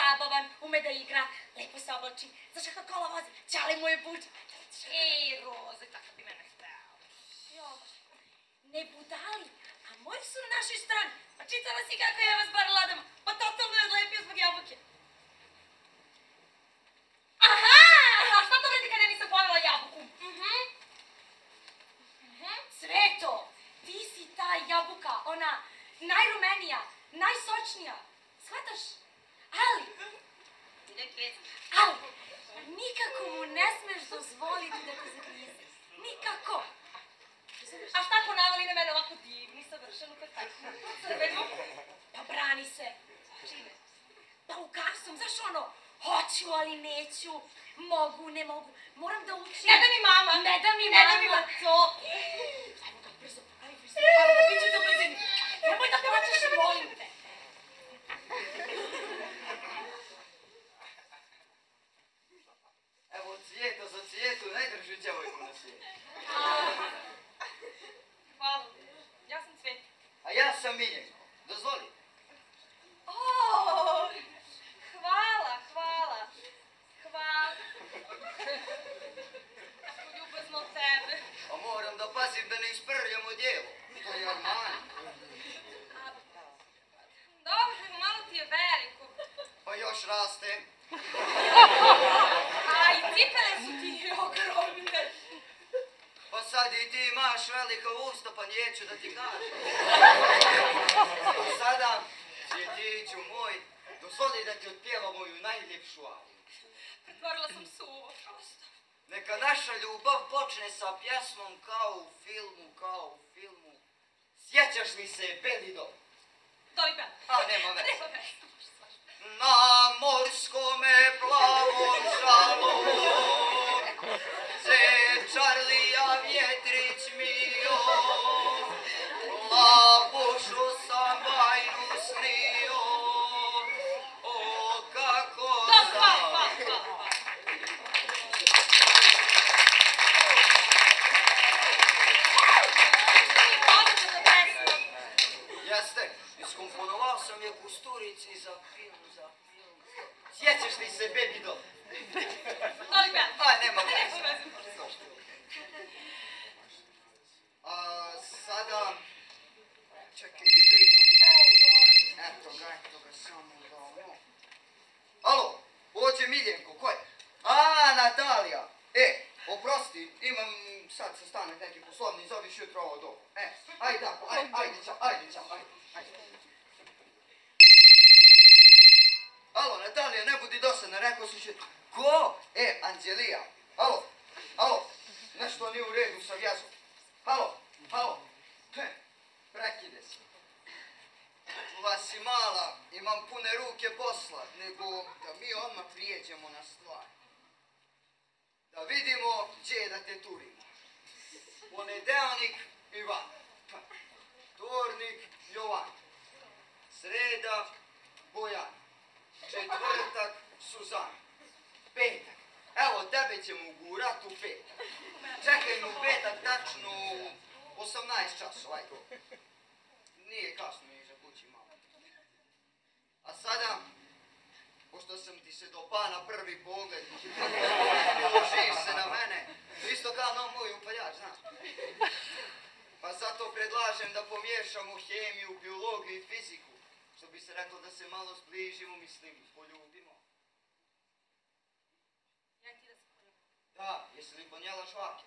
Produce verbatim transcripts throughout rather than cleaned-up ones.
zabavan, ume da igra, lepo se oblači, znaš kakva kola vozi, ćale mu je buđa. Ej, Roze, tako bi mene hteo. Ne budali, a moji su na našoj strani. Pa čitala si kako je vas bar ladama, pa totalno je odlepio zbog jabuke. Aha! A šta to vredi kada nisam povela jabuku? Cveto, ti si ta jabuka, ona najrumenija, najsočnija. Shvataš? Ali, ali, nikako mu ne smeš dozvoliti da te zagrize. Nikako. A šta ako navali na mene ovako divni, savršenu, perfektnu, crvenu? Pa brani se. Čime? Pa ukasom, znaš ono, hoću, ali neću, mogu, ne mogu, moram da učim. Ne da mi mama. Ne da mi Ne da mama mi mama. to. Ajmo ga brzo, ajmo brzo, ajmo ga, bit će to brzini. Nemoj da plačeš, molim te. Evo Cvijeto za Cvijetu najdržu djevojku na svijetu. Hvala. Ja sam Cveta. A ja sam Miljenko. Dozvoli. O, hvala, hvala. Hvala. Kako ljubazno od tebe. A moram da pazim da ne isprljamo djevo. To je Armani. Dobro, malo ti je veliko. Pa još raste. A i cipele su ti ogromne. Pa sad i ti imaš velika usta, pa neću da ti kažem. A sada, Cvjetiću moj, dozvoli da ti otpjeva moju najljepšu ariju. Pretvorila sam suvo, prosto. Neka naša ljubav počne sa pjesmom kao u filmu, kao u filmu. Sjećaš li se Beli dom? Doli Bela. A, nema veze. Nema veze. Na morskome plavom žalu se Čarlija vjetrić mio, labušu sam bajnu snio, o kako Da, sam. hvala, hvala, hvala, hvala. Poznata pesma. Jeste, iskomponovao sam je Kusturici za film, za film. Sjećaš li se Baby Doll? Doli Bela. A, nema Nema veze. veze. A sada, čekaj li briga. Eto ga, eto ga, samo da ono. Alo, ovdje Miljenko, ko je? A, Natalija. E, oprosti, imam sad sastanak neki poslovni, zoveš jutro ovo dobro. E, ajde tako, ajde, ajde, čao, ajde, čao, ajde, ajde. Alo, Natalija, ne budi dosadna, rekao si će... Ko? E, Anđelija. Alo, alo, nešto nije u redu sa vjezom. Halo, halo. He, prekide se. Čula si mala, imam pune ruke posla, nego da mi odmah prijeđemo na stvar. Da vidimo gdje je da te turimo. Ponedeljnik Ivan, tornik Jovan, sreda Bojan, četvrtak Suzana, petak. Evo, tebe ćemo ugurat u petak. Čekaj u petak tačno u osamnaest časova, ajde. Nije kasno ni za kući malo. A sada, pošto sam ti se dopao na prvi pogled, ložiš se na mene, isto kao na moj upaljač, znaš. Pa zato predlažem da pomiješamo hemiju, biologiju i fiziku, što bi se reklo da se malo zbližimo, mislim, poljubimo. Ja ti da se poljubim. Da, jesi li ponijela švake?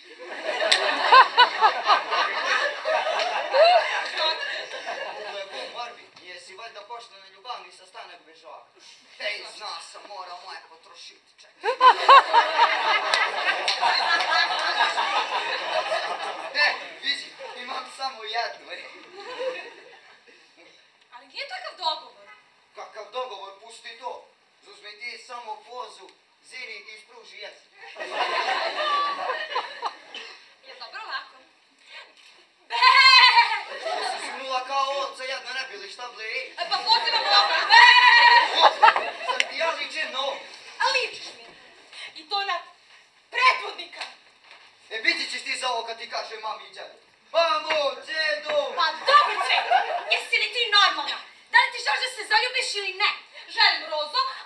Ovo je bum, Marbi, jesi valjda pošla na ljubavni sastanak bez žvaka? Ej, zna sam, mora moje potrošiti, čekaj. E, vidi, imam samo jednu, e. Ali nije takav dogovor. Kakav dogovor, pusti to. Uzmi ti samo pozu, zini i ispruži jezik. Je dobro ovako. Što si zunula kao ovca jedna, ne bili šta ble? E pa pozivam dobro. Sad ti ja ličim na ovo. A ličiš mi. I to na predvodnika. E, biti ćeš ti za ovo kad ti kaže mami i djedu. Mamo, djedo! Pa dobro, Cveto, jesi li ti normalna? Da li ti želiš da se zaljubiš ili ne? Želim Rozo,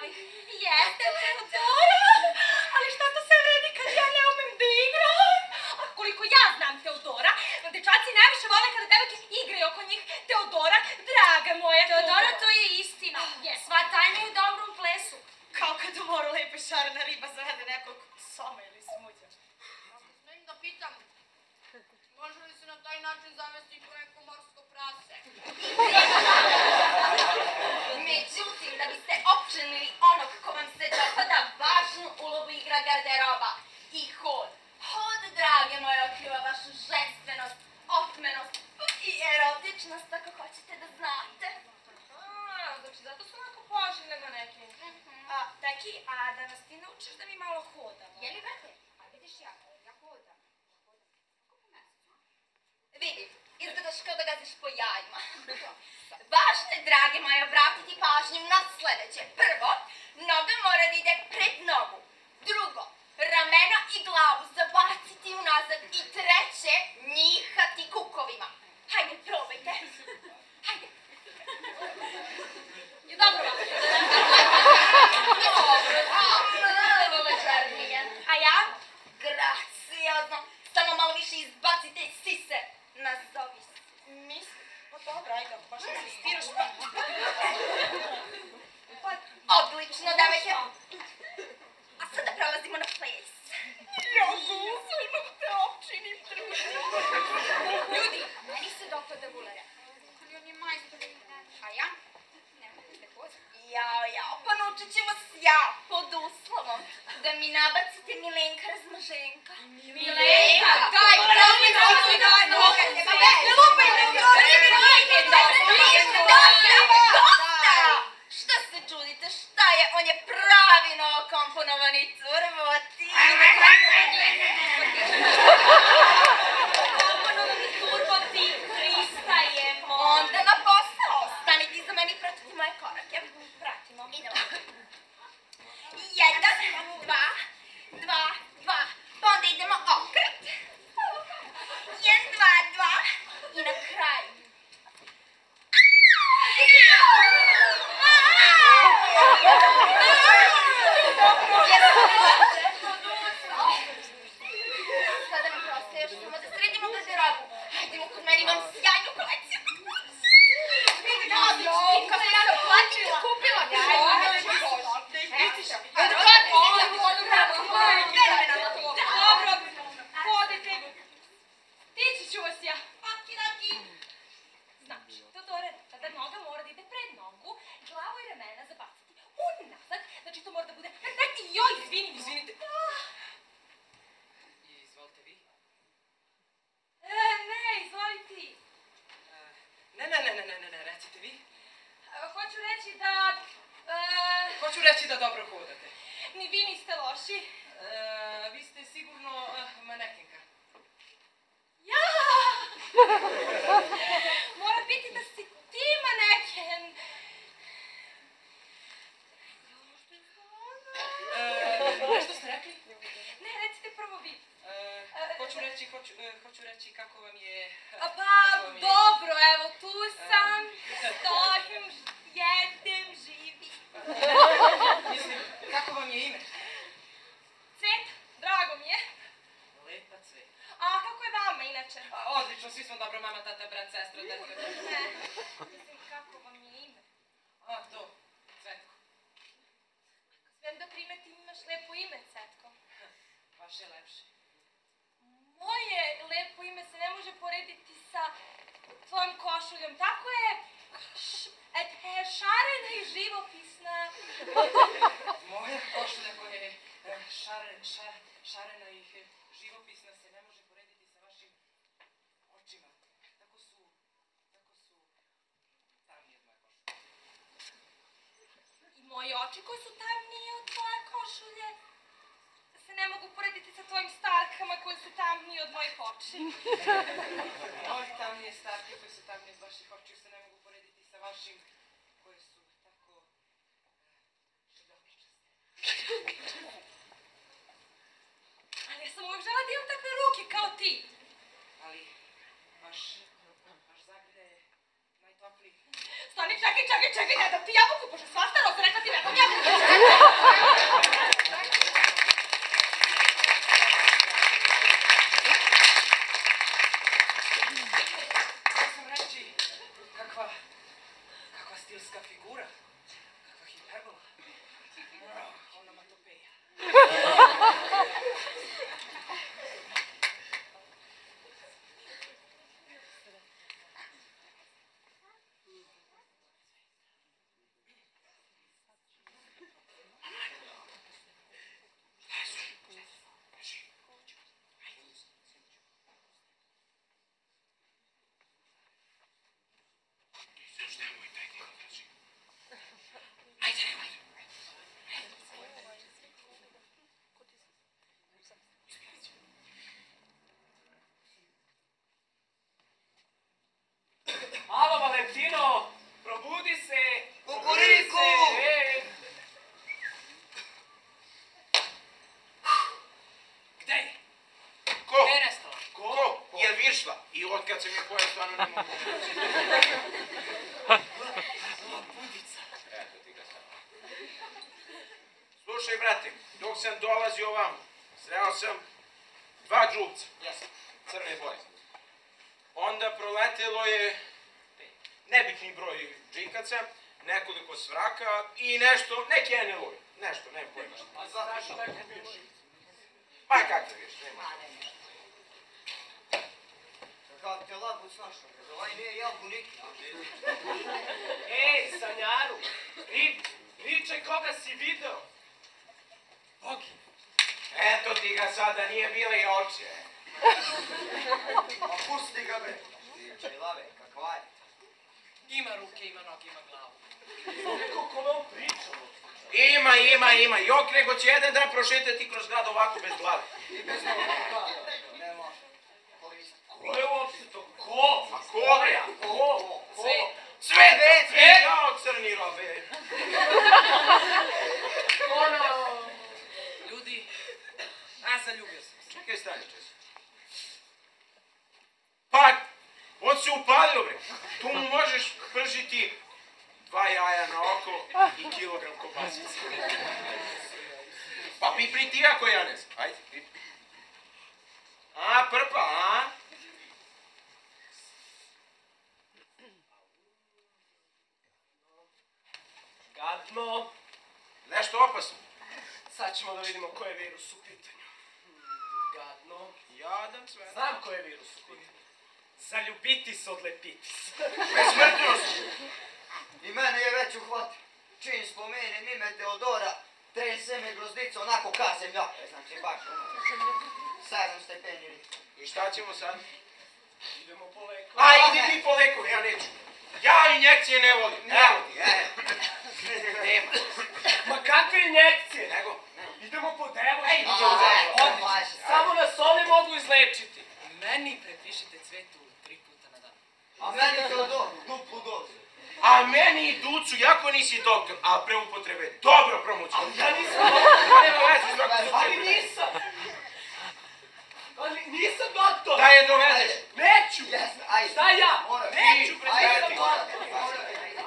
bavih. Jeste, Teodora? Ali šta to sve vredi kad ja ne umem da igram? A koliko ja znam Teodora, dečaci najviše vole kada devojke igraju oko njih. Teodora, draga moja Teodora. Teodora, to je istina. Sva tajna je u dobrom plesu. Kao kad u moru lepe šarena riba zavede nekog soma ili smuđa. Ako smijem da pitam, može li se na taj način zavesti i neko morsko prase? Međutim, da biste opčinili onog ko vam se dopada, važnu ulogu igra garderoba i hod. Hod, drage moje, otkriva vašu ženstvenost, otmenost i erotičnost, ako hoćete da znate. A, znači zato su onako poželjne maneke. A, Teki, a da nas ti naučiš da mi malo hodamo? Je li vete? A vidiš ja, ja hodam. Kako po mesecu? Vidi, izgledaš kao da gaziš po jajima. Važno je, drage moje, obratiti pažnju na sljedeće. Prvo, noga mora da ide pred nogu. Drugo, ramena i glavu zabaciti unazad. I treće, njihati kukovima. Hajde, probajte. Hajde. I dobro vam. Dobro, malo ležernije. A ja? Graciozno. Samo malo više izbacite sise. Nazovi Mis? Pa dobro, ajde, ako baš insistiraš pa. Odlično, devojke. A sada prelazimo na ples. Ja guzo, imam te opčinim trbušnju. Ljudi, meni se dopada Vulere. Ali on je majstor i ne. A ja? Ne mogu da hodam. Jao, jao, pa naučit ćemo s ja, pod uslovom da mi nabacite Milenka razmaženka. Milenka, daj, daj, daj, daj, daj, Pokajte, daj, ne lupajte, dosta! Šta se čudite, šta je, on je pravi novokomponovani turboti. Komponovani turboti, pristajemo. Onda na posao, stanite iza meni i pratite moje korake. Pratimo. Idemo. Jedan, dva, dva, dva, pa onda idemo okret. Jedan, dva, dva i na kraju. Sada nam prostaje još samo da sredimo garderobu. Hajdemo kod mene, imam sjajnu kolekciju. Joj, kako ja da platim da kupila. Dobro, hodite. Tići ću vas ja. Okidaki. Znači, Teodore, tada noga mora da ide pred nogu, glavo i ramena zabaciti unazad, znači to mora da bude perfektni. Joj, izvini, izvinite. Izvolite vi. E, ne, izvoli ti. Ne, ne, ne, ne, ne, ne, ne, recite vi. E, hoću reći da... E, Hoću reći da dobro hodate. ni vi niste loši. E, vi ste sigurno uh, manekenka. Ja! Mora biti da si ti maneken. E, nešto ste rekli? Ne, recite prvo vi. E, hoću reći, hoću, e, hoću reći kako vam je... A pa, kako vam je- dobro, evo, tu sam, stojim, jedem, živim. Mislim, kako vam je ime? Cvet, drago mi je. Lepa Cvet. A kako je vama inače? A, odlično, svi smo dobro, mama, tata, brat, sestra, dete. Ne, mislim, kako vam je ime? A, to, Cvetko. Smem da primetim, imaš lepo ime, Cvetko. Vaše je lepše. Moje lepo ime se ne može porediti sa tvojom košuljom. Tako je š, et, e, šarena i živopisna. Moja košulja koja je e, šare, ša, šarena i e, živopisna se ne može porediti sa vašim očima. Tako su, tako su tamnije od moje košulje. I moji oči koji su tamniji od tvoje košulje se ne mogu porediti sa tvojim starkama koji su tamniji od mojih oči. Moji tamnije starke koje su tamnije od vaših očiju se ne mogu porediti sa vašim koje su tako e, širokičaste. Ali ja sam uvijek žela da imam takve ruke kao ti. Ali vaš, vaš zagrlje je najtopliji. Stani, čekaj, čekaj, čekaj, ne dam ti jabuku, pošto sva starost rekla ti ne dam jabuku. kad se mi poje, stvarno ne mogu. Eto ti ga sad. Slušaj, brate, dok sam dolazio ovam, sreo sam dva džuvca, crne boje. Onda proletelo je nebitni broj džikaca, nekoliko svraka i nešto, neki enelovi, nešto, nema pojma što. A zašto tako biš? Ma kakve viš, nema. Kakav te labud snašao, kad ovaj nije jabu niki. Ej, Sanjaru, pri, pričaj koga si video. Bogi. Eto ti ga sada, nije bile i oče. A pusti ga bre. Pričaj lave, kakva je? Ima ruke, ima noge, ima glavu. Neko kome on pričao. Ima, ima, ima. Jok nego će jedan dan prošetati kroz grad ovako bez glave. I bez noga. Ne može. Kolisa. Ko je uopšte to? Ko? A ko bre? Ko? Ko? Cvet! Cvet! Jao, crni robe. Ono... Ljudi, a zaljubio sam se. Čekaj, stani čas. Pa, on se upalio bre. Tu mu možeš pržiti dva jaja na oko i kilogram kobasice. Pa pipri ti ako ja ne znam. Ajde, pipri. A, prpa, a? Gadno. Nešto opasno. Sad ćemo da vidimo ko je virus u pitanju. Gadno. Jadan sve. Znam ko je virus u pitanju. Zaljubiti se, odlepiti se. Besmrtnost. I mene je već uhvatio. Čim spomenem ime Teodora, trese me grozdica onako ka zemljaka. Znači baš ono. Sedam stepeni. I šta ćemo sad? Idemo po leku. A, idi ti po lekove, ja neću. Ja injekcije ne volim. Evo ti, e. Nema. Ma kakve injekcije? Nego? Idemo po devojku. Ej, Ajde, Odlično. ajde. Samo nas one mogu izlečiti. Meni prepišite Cvetu tri puta na dan. A meni Teodor, duplu dozu. A meni i Ducu, jako nisi doktor, a pre upotrebe dobro promoću. Ja nisam Nema veze, svako Ali slučaj. nisam. Ali nisam doktor. Da je dovedeš. Neću. Jesne, ajde. Šta ja? Moram. Neću, Ti, prezirati. ajde. Moram.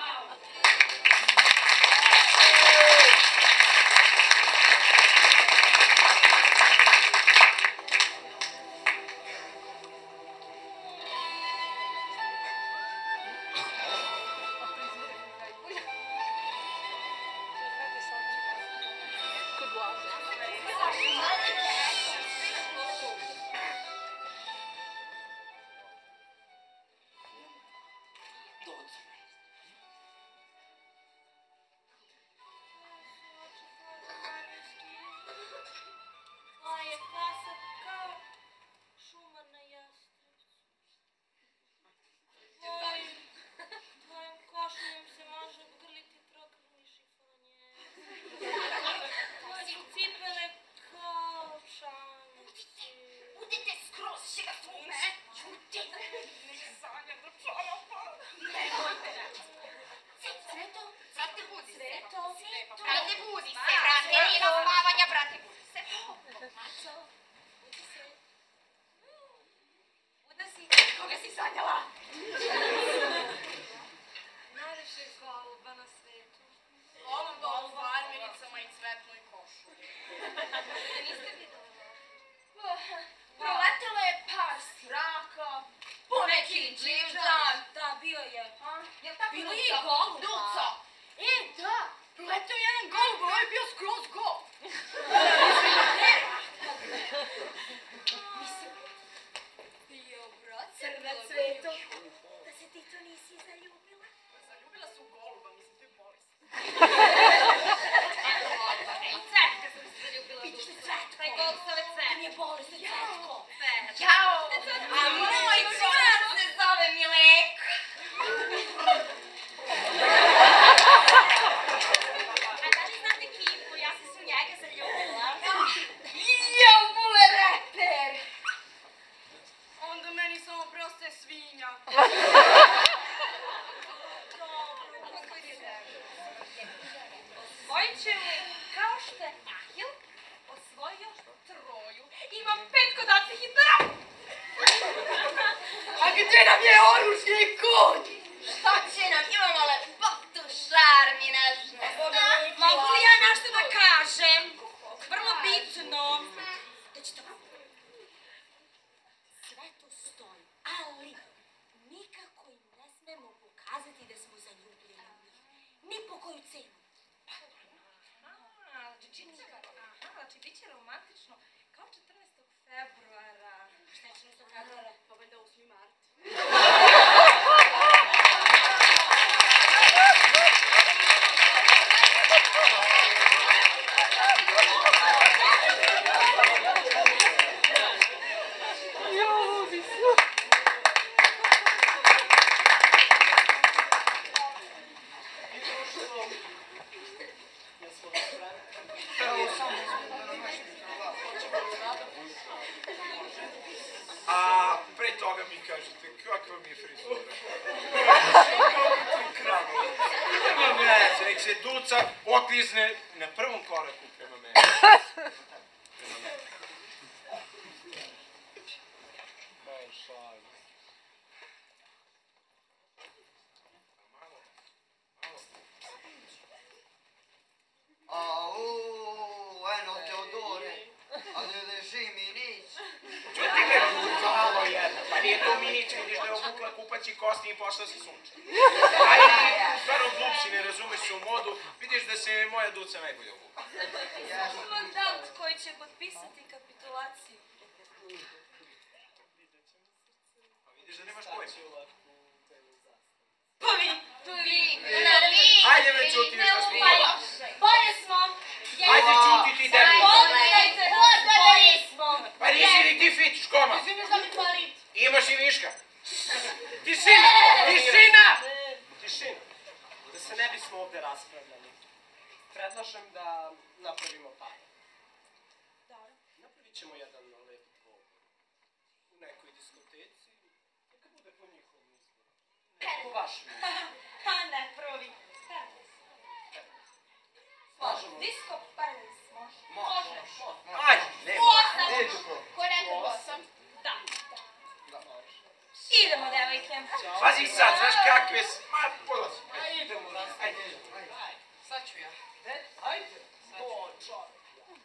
Tvoje kasa kao šumar na jastrepcu. Tvojim, tvojim košuljem se može obgrliti prokrvni šifonjer. Tvoje su cipele kao čamci. Budite skroz šega svume. Čuti. Ne sanjam da čarapa. Nemojte reći. Cveto, brate, budi se. Cveto, Brate, budi se, brate. Nije na spavanja, brate, budi se. Maco, budi se. Budna si. Koga si sanjala? Najlepšeg goluba na svetu. Ovom golu armiricama i cvetnoj košu. Da niste videli ovo? Proletelo je par sraka, poneki dživdan. Da, bio je. Jel tako Bilo Duco? je i goluba. Duco. E, da. Proleteo je jedan golub, ovo je bio skroz gol. Bio brat, crna cveto. Da se ti to nisi zaljubila? Zaljubila su goluba, mislim, to je bolest. Cvetka sam se zaljubila u dušu. Taj golub zove Cvet. Nije bolest, to je Cvetko. Cvet. Jao, a moj čuvar se zove Milek. A da li znate Kipu? Ja sam se u njega zaljubila. Jao, bule reper. Onda meni samo proste svinja. Osvojit će mu, kao što je Ahil osvojio Troju. Imam pet kod ocih i tera. A gdje nam je oružje i konj? Šta će nam? Imamo lepotu, šarmi, nežno. Mogu li ja nešto da kažem? Vrlo bitno. Da ćete vam... Sve to stoji, ali nikako im ne smemo pokazati da smo zaljubljeni u njih. Ni po koju cenu. Aha, znači bit će romantično kao četrnaestog februara. Šta je četrnaestog februara? Pa valjda osmi mart. A pre toga mi kažete, kakva mi je frizura? Nema veze, nek se Duca oklizne na prvom koraku prema meni. Prema meni. Malo, malo. Au, eno Teodore, a ne leži mi nić. Čuti me, brutalo jedna. Pa nije to Minić, vidiš da je obukla kupaći kosti i pošla se sunča. Ajde, stvarno glup si, ne razumeš se u modu, vidiš da se moja Duca najbolje obukla. Komandant koji će potpisati kapitulaciju. Pa vidiš da nemaš pojma. Pa vi! Vi, na vi. Ajde bre, čuti nešto smo. Bolje smo! Ajde čuti ti debil. Pogledajte nas, bolje smo! Pa nisi ni ti fit, škoma. Izvini za mi pali. Imaš i viška. Tišina! Tišina! Tišina! Da se ne bismo ovde raspravljali, predlažem da napravimo par. Napravit ćemo jedan lep dvoboj. U nekoj diskoteci, neka bude po njihovom izboru. Ne, po vašem izboru. Pa ne, provi. Slažemo. Disko Paradis, može? Može. Ajde, nema. Osam! Neću pro. Ko rekao osam? Da. Idemo, devojke. Pazi sad, znaš kakve s... Ma, polazi. Ajde, idemo, raz. Ajde. Sad ću ja. Ajde. O, čovjek.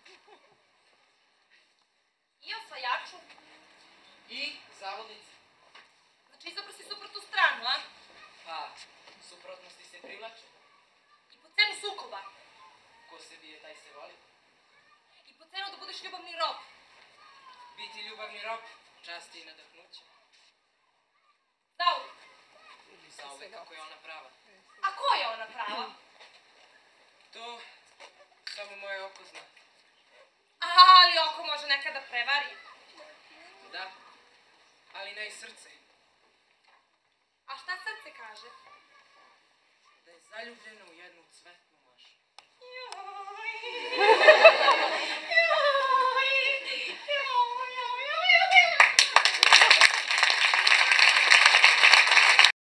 I osvajaču. I zavodnici. Znači, izabro si suprotnu stranu, a? Pa, suprotnosti se privlače. I po cenu sukoba. Ko se bije, taj se voli. I po cenu da budeš ljubavni rob. Biti ljubavni rob, časti i nadahnuće. Zauvijek. Za uvek kako je ona prava. A ko je ona prava? To samo moje oko zna. Ali oko može nekada prevari. Da, ali ne i srce. A šta srce kaže? Da je zaljubljeno u jednu cvetnu